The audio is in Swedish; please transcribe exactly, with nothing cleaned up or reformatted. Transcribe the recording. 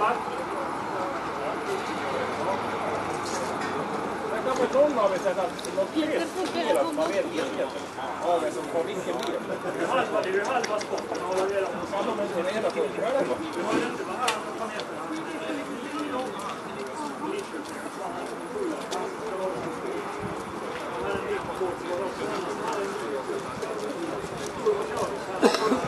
Någon har vi sett att något fel spelar som man vet vilken av er som får vilken bil. Det är ju halva spotten. Kan de inte reda på det? Du har ju inte bara här på planeten. Det är en